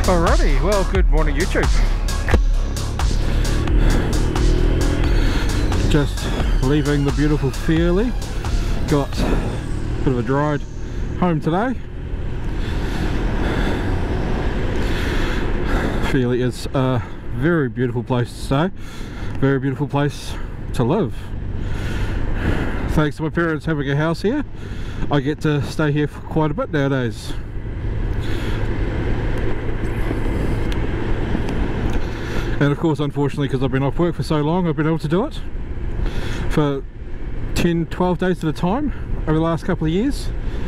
Alrighty, well, good morning YouTube. Just leaving the beautiful Feely. Got a bit of a ride home today. Feely is a very beautiful place to stay, very beautiful place to live. Thanks to my parents having a house here, I get to stay here for quite a bit nowadays. And of course, unfortunately, because I've been off work for so long, I've been able to do it for 10-12 days at a time over the last couple of years.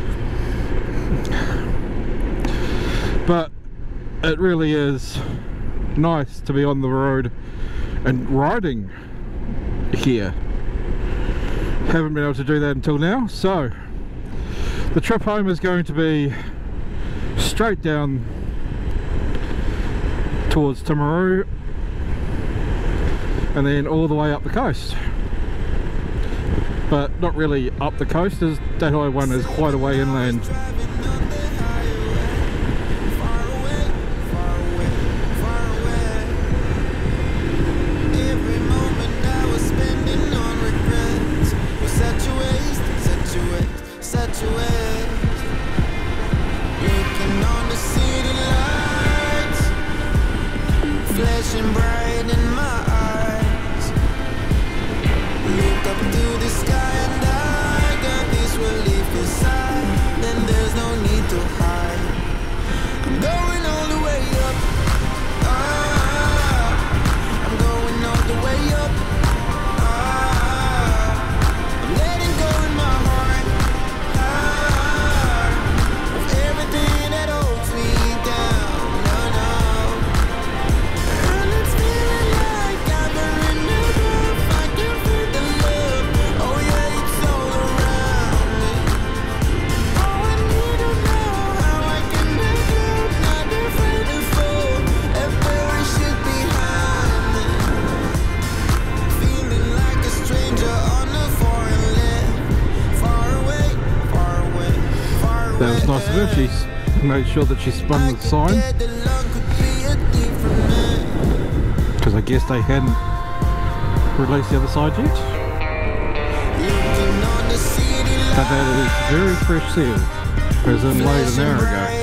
But it really is nice to be on the road and riding here. Haven't been able to do that until now, so the trip home is going to be straight down towards Timaru and then all the way up the coast, but not really up the coast, as that Highway 1 is quite a way inland. That was nice of her. She made sure that she spun the sign, because I guess they hadn't released the other side yet. But that is very fresh seal, as in laid an hour ago.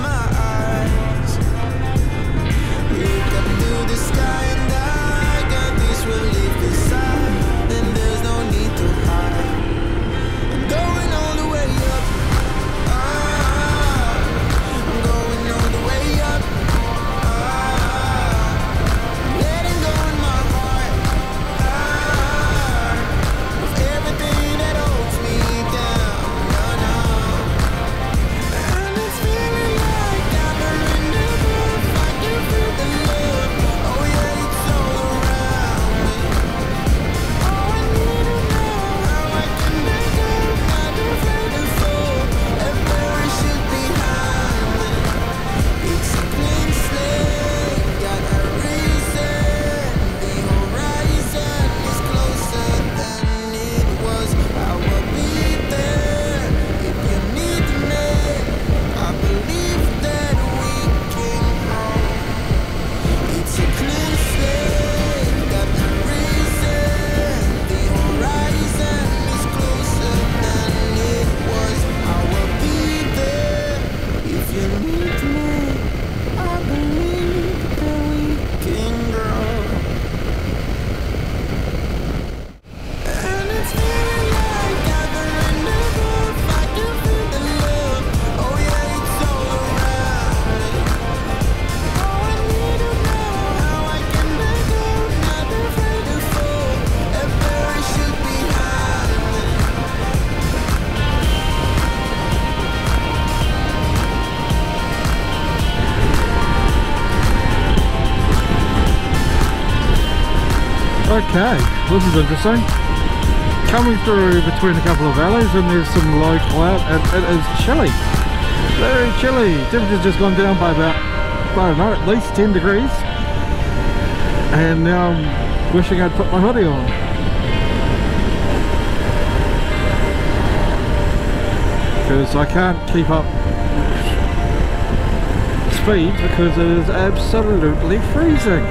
Okay, this is interesting. Coming through between a couple of valleys and there's some low cloud and it is chilly. Very chilly. Temperature's just gone down by about, I don't know, at least 10 degrees. And now I'm wishing I'd put my hoodie on. Because I can't keep up speed because it is absolutely freezing.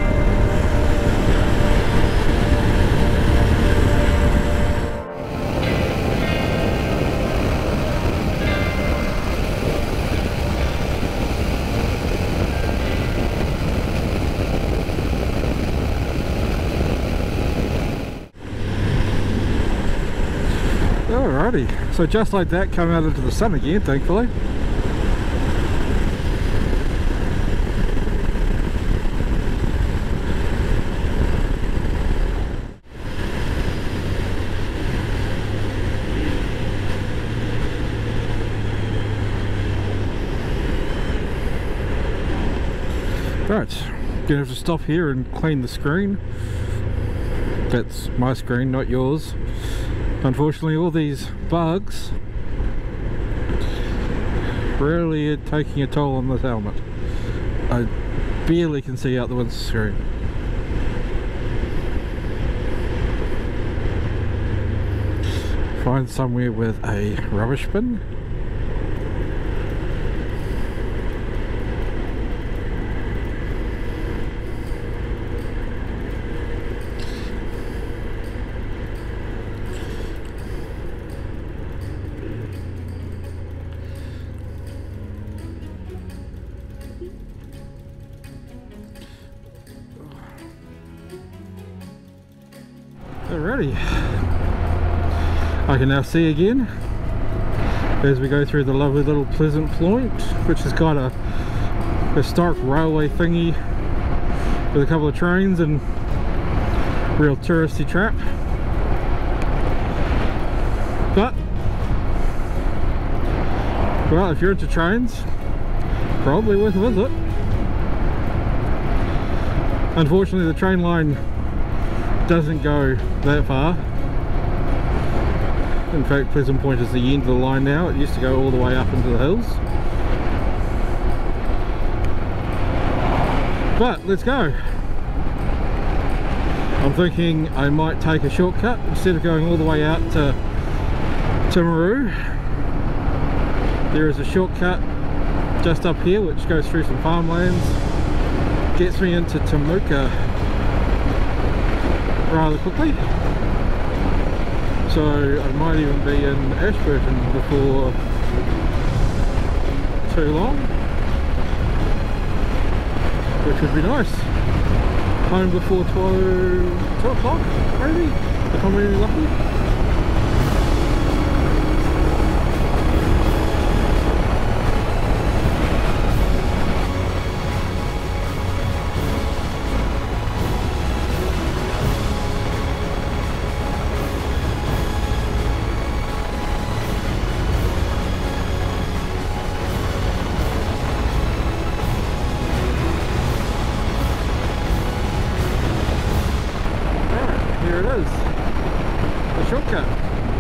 Alrighty, so just like that, come out into the sun again, thankfully. Right, gonna have to stop here and clean the screen. That's my screen, not yours. Unfortunately, all these bugs really are taking a toll on this helmet. I barely can see out the windscreen. Find somewhere with a rubbish bin. Alrighty, I can now see again as we go through the lovely little Pleasant Point, which has got a historic railway thingy with a couple of trains and real touristy trap. But, well, if you're into trains, probably worth a visit. Unfortunately, the train line doesn't go that far. In fact, Pleasant Point is the end of the line now. It used to go all the way up into the hills. But let's go. I'm thinking I might take a shortcut instead of going all the way out to Timaru. There is a shortcut just up here which goes through some farmlands, gets me into Temuka rather quickly, so I might even be in Ashburton before too long, which would be nice. Home before 2 o'clock maybe, if I'm really lucky. Here it is, the shortcut.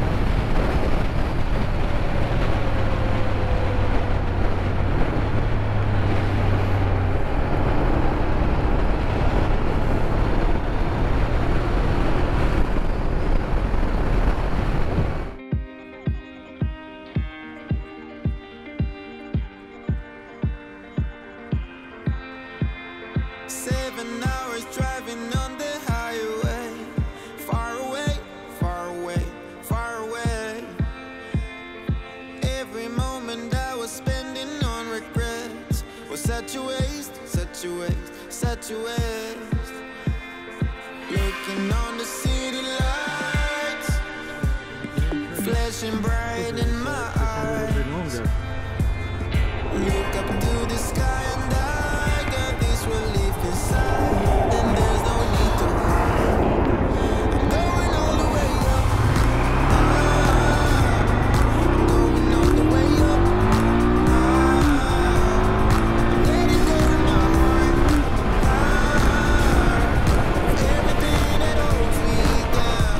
Such a waste. Looking on the city lights, flashing bright in my eyes. Look up to the sky and I got this relief inside, and there's no need to hide. I'm going all the way up. I'm going all the way up. I'm letting go of my heart. Everything that holds me down.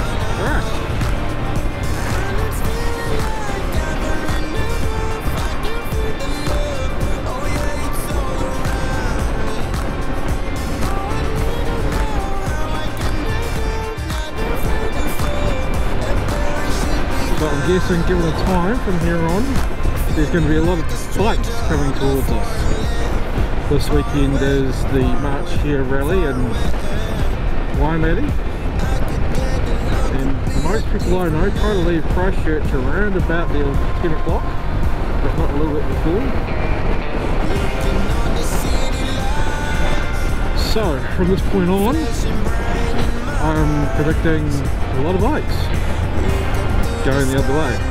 And it's feeling like I've been enough. I can feel the love. Oh yeah, it's all around me. Oh, I need to know how I can let go. Not afraid to fall. And where I should be. But I'm guessing, given the time from here on, there's going to be a lot of bikes coming towards us. This weekend is the March Here Rally in Waimate, and most people I know try to leave Christchurch around about the 10 o'clock, if not a little bit before. So from this point on, I'm predicting a lot of bikes going the other way.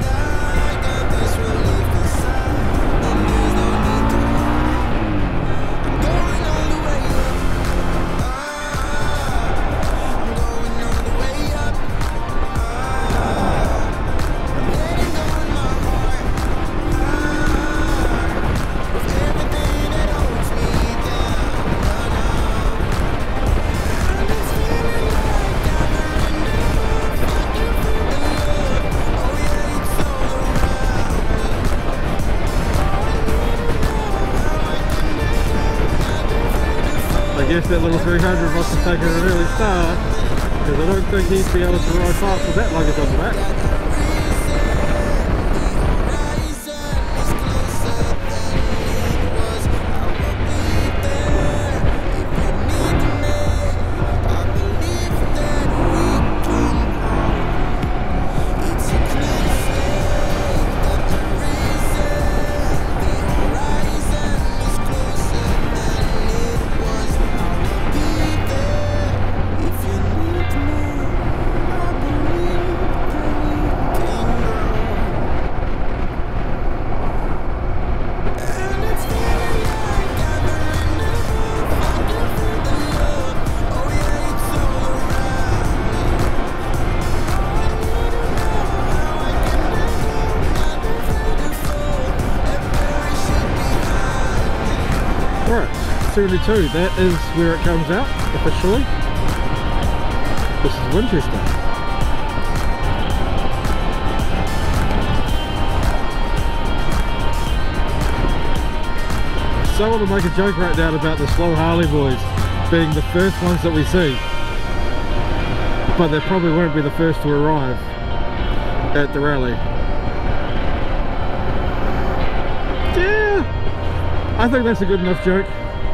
I guess that little 300 must have taken an early start, because I don't think he'd be able to ride fast with that luggage on the back. Right, 72, that is where it comes out officially. This is Winchester. So I want to make a joke right now about the slow Harley boys being the first ones that we see, but they probably won't be the first to arrive at the rally. I think that's a good enough joke.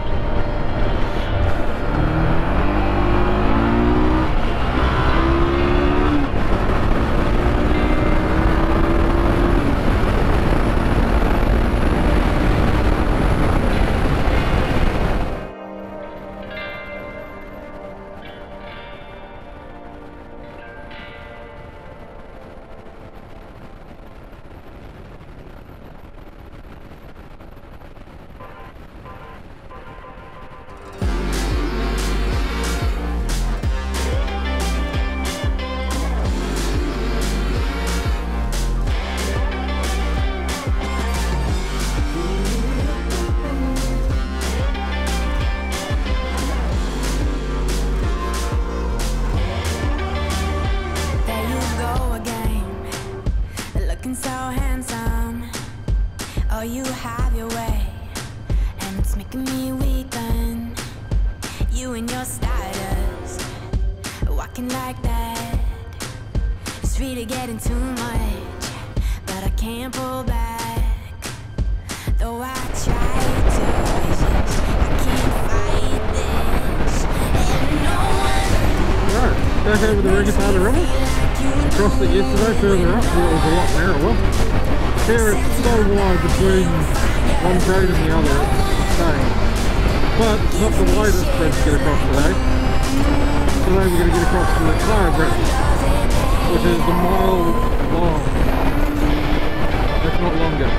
So handsome, oh you have your way, and it's making me weaken. You and your stardust, walking like that, it's really getting too much, but I can't pull back. Though I try to resist, I can't fight this, and no one. Right, back over the Regatata River. Crossed it yesterday further up where it was a lot narrower. Here it's so wide between one grade and the other, it's insane. But it's not the widest bridge to get across today. Today we're going to get across to the Clare Bridge, which is a mile long, if not longer.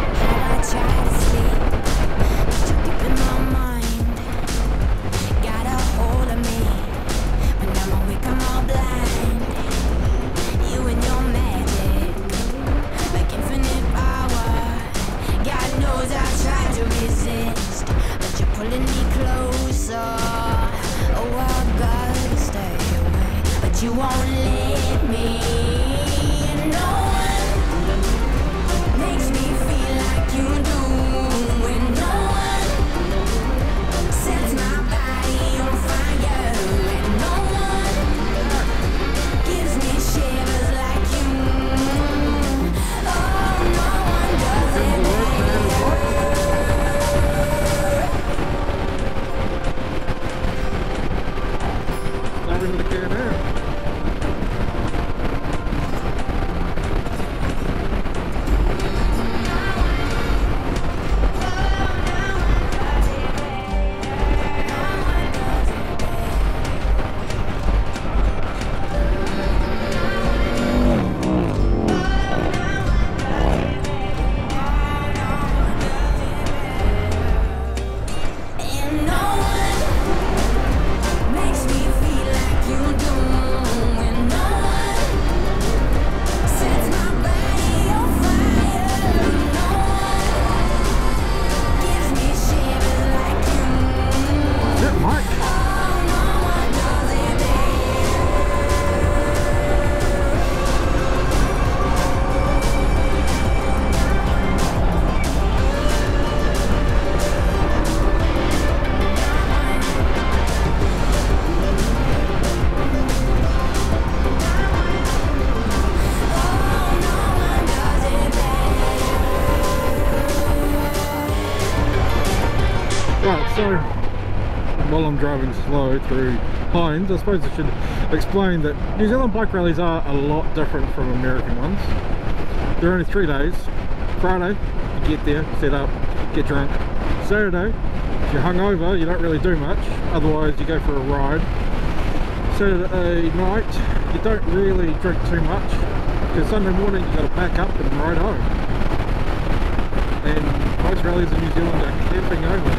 You won't let me. No one makes me feel like you do. And no one sets my body on fire. And no one gives me shivers like you. Oh, no one does it better. while I'm driving slow through Hines, I suppose I should explain that New Zealand bike rallies are a lot different from American ones. They're only 3 days. Friday, you get there, set up, get drunk. Saturday, if you're hungover, you don't really do much, otherwise you go for a ride. Saturday night, you don't really drink too much, because Sunday morning you got to pack up and ride home. And most rallies in New Zealand are camping only.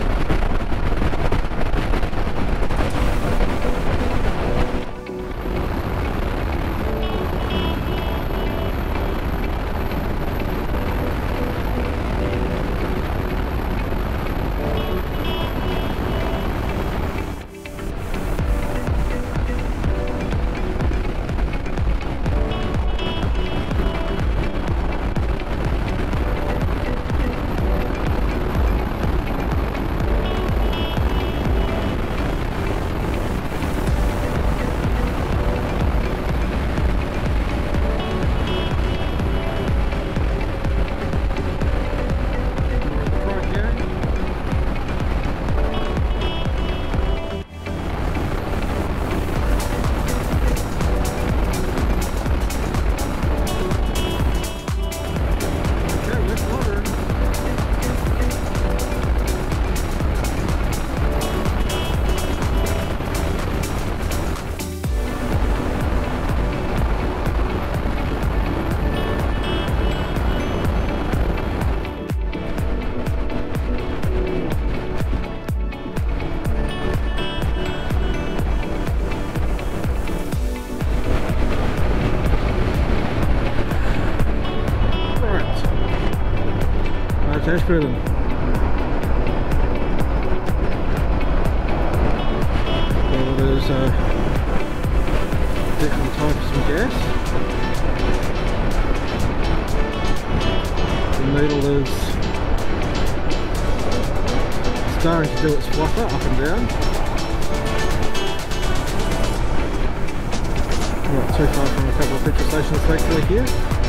Ashburton. Well, there's different types of gas. The needle is starting to do its fluffer up and down. Not too far from a couple of petrol stations thankfully here.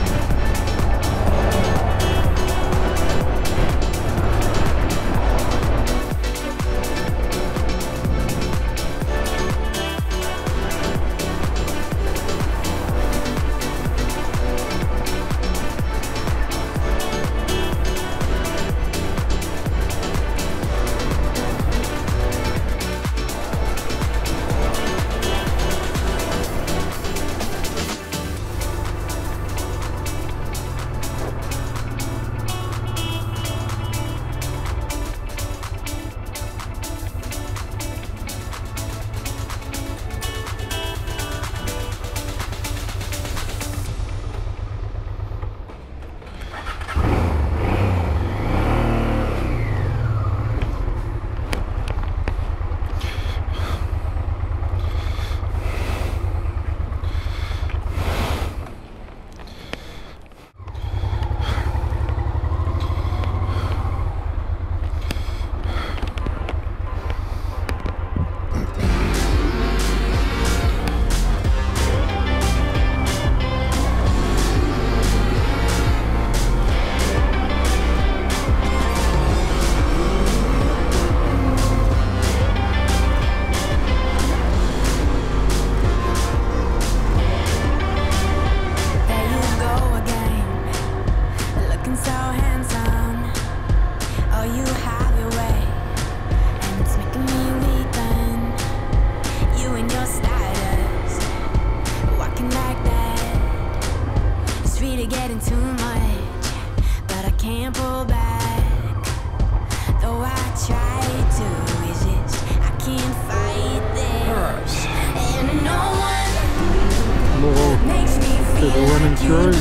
People running through.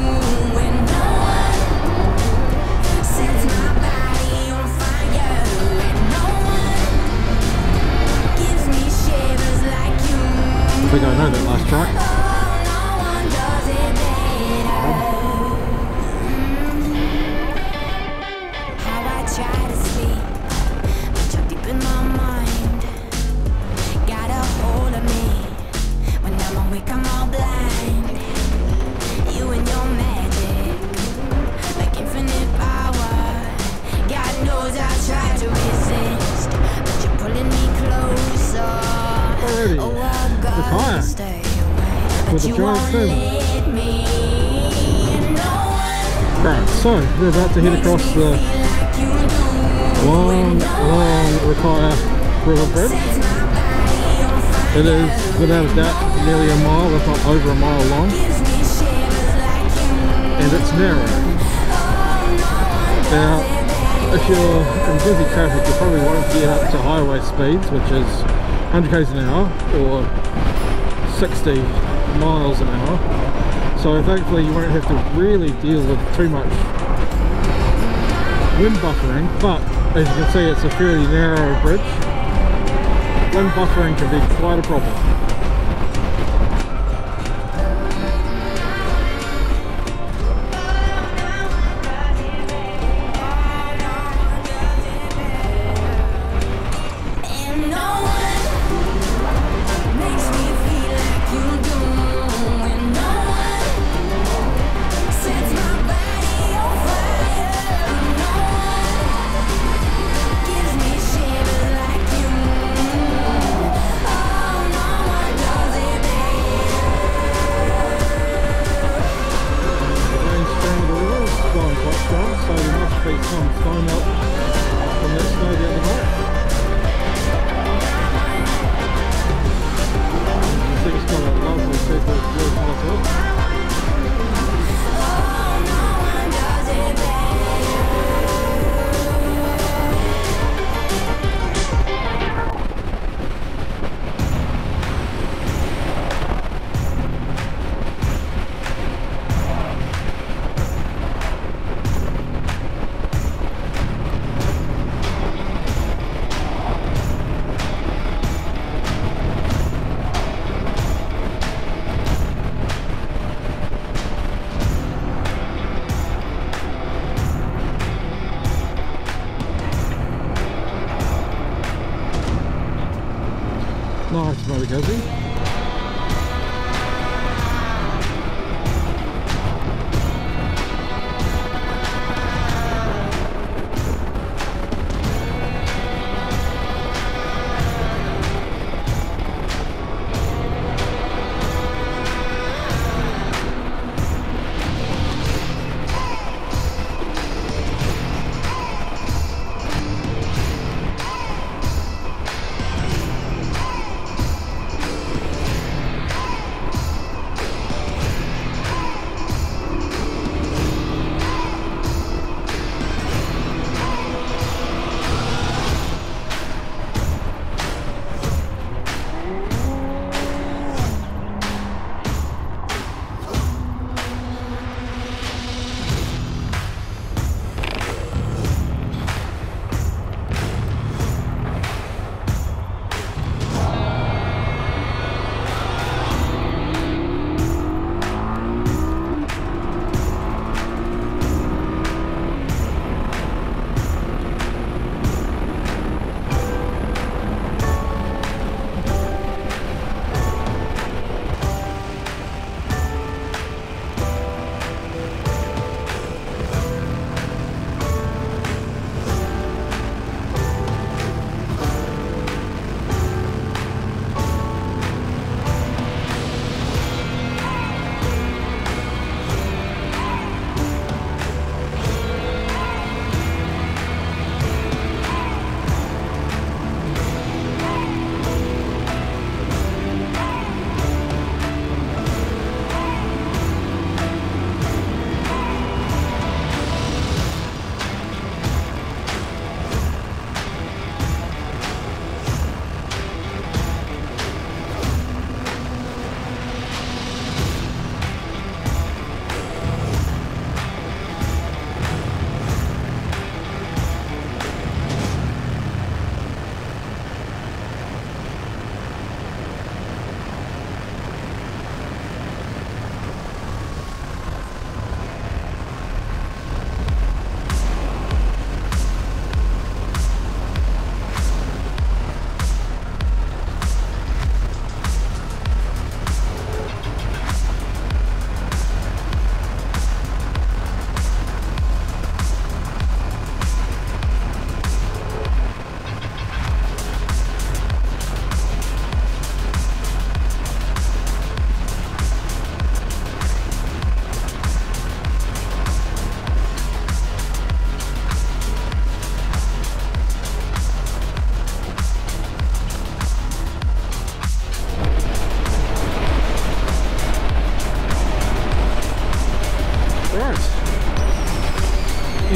I think I know that last track. Tried to resist, but you're pulling me close. kayak stay away, with but a you giant won't fin. let me. No one Right, so we're about to head across the like you do. long Rakaia River Bridge. Sets my body on fire. It is, without a doubt, nearly a mile, if not over a mile long, Gives me shivers like you. and it's narrow. Now, if you're in busy traffic, you probably won't get up to highway speeds, which is 100 k's an hour or 60 miles an hour. So thankfully you won't have to really deal with too much wind buffering, but as you can see it's a fairly narrow bridge. Wind buffering can be quite a problem. And no one makes me feel like you do. And no one sets my body on fire. No one gives me shivers like you. Oh, no one does it The rain stream of the river is blowing quite strong, so there must be some snow melt from that snow the other night. I think it's got a lovely circle of blue colour to it. Oh, no one does it Nice, Motor Guzzy.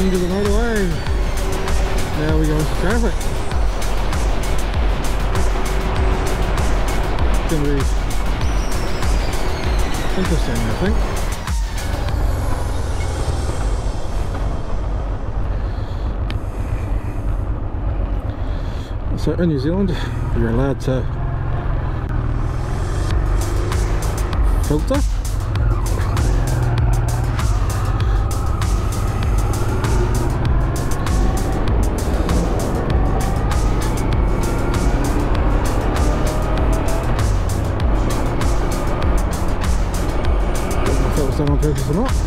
into the motorway. Now we go into traffic. It's going to be interesting, I think. So in New Zealand, you're allowed to filter. Done on purpose or not.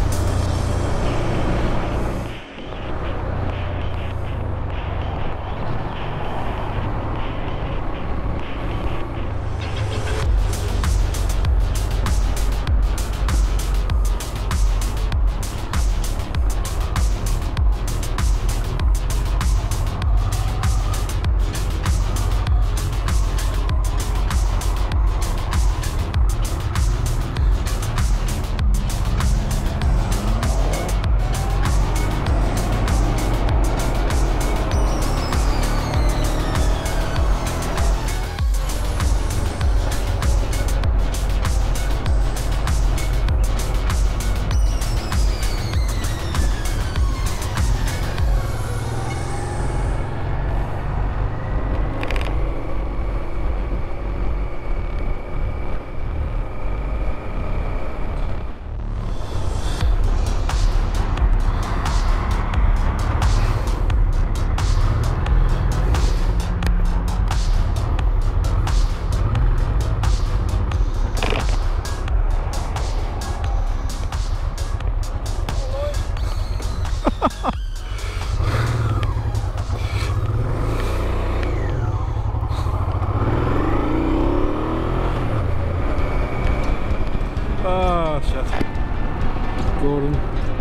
Oh shit. Gordon.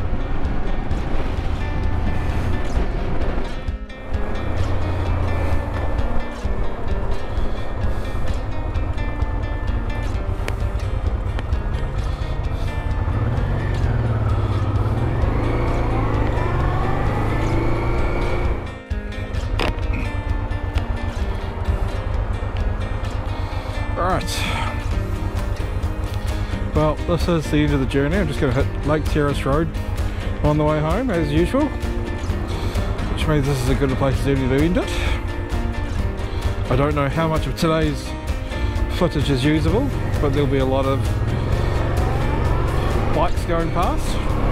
Right. Well, this is the end of the journey. I'm just going to hit Lake Terrace Road on the way home as usual, which means this is a good place to end it. I don't know how much of today's footage is usable, but there'll be a lot of bikes going past.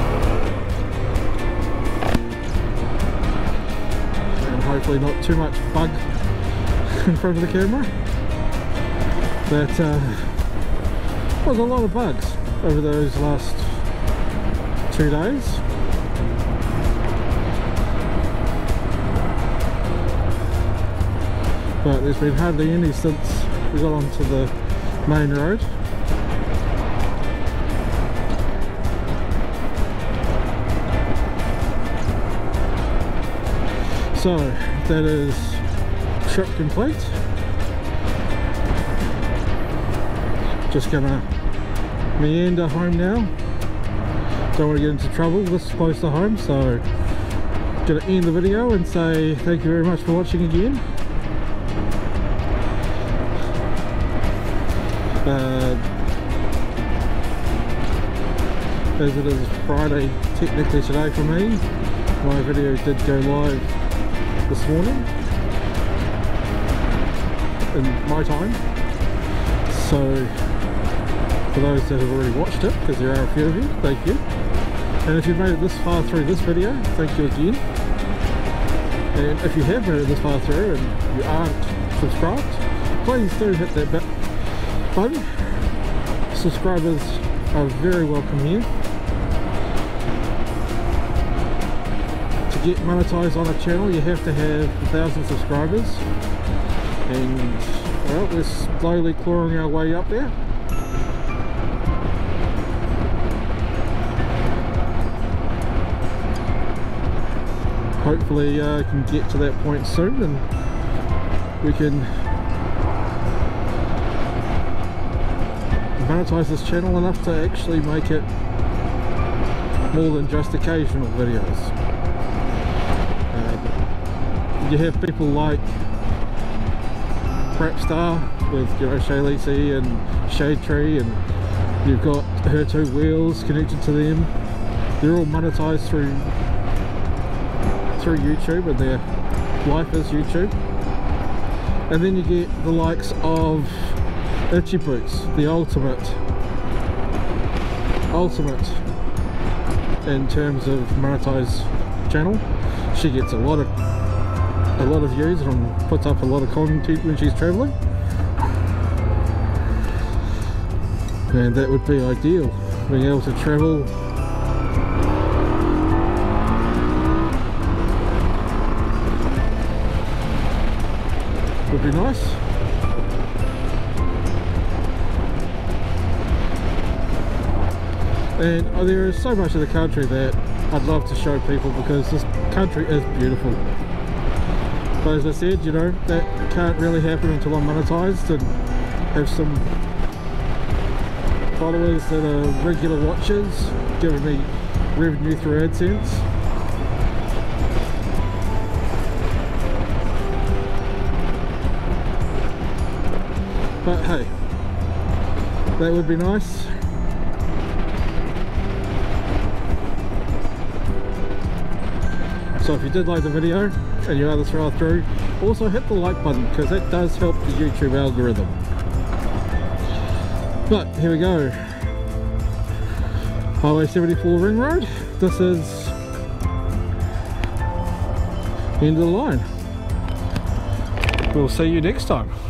And hopefully not too much bug in front of the camera. But was a lot of bugs over those last 2 days. But there's been hardly any since we got onto the main road. So that is trip complete. Just gonna meander home now. Don't want to get into trouble this close to home, so gonna end the video and say thank you very much for watching again. As it is Friday technically today for me, my video did go live this morning in my time, so for those that have already watched it, because there are a few of you, thank you. And if you've made it this far through this video, thank you again. And if you have made it this far through and you aren't subscribed, please do hit that button. Subscribers are very welcome here. To get monetized on a channel, you have to have 1,000 subscribers. And well, we're slowly clawing our way up there. Hopefully can get to that point soon and we can monetize this channel enough to actually make it more than just occasional videos. you have people like Crapstar with, you know, Shaylee C and Shade Tree, and you've got Her Two Wheels connected to them. They're all monetized through YouTube, and their life is YouTube. And then you get the likes of Itchy Boots, the ultimate in terms of monetized channel. She gets a lot of views and puts up a lot of content when she's traveling, and that would be ideal, being able to travel would be nice. And there is so much of the country that I'd love to show people, because this country is beautiful. But as I said, you know, that can't really happen until I'm monetized and have some followers that are regular watchers, giving me revenue through AdSense. But hey, that would be nice. So if you did like the video and you are this far through, also hit the like button, because that does help the YouTube algorithm. But here we go, Highway 74 Ring Road. This is the end of the line. We'll see you next time.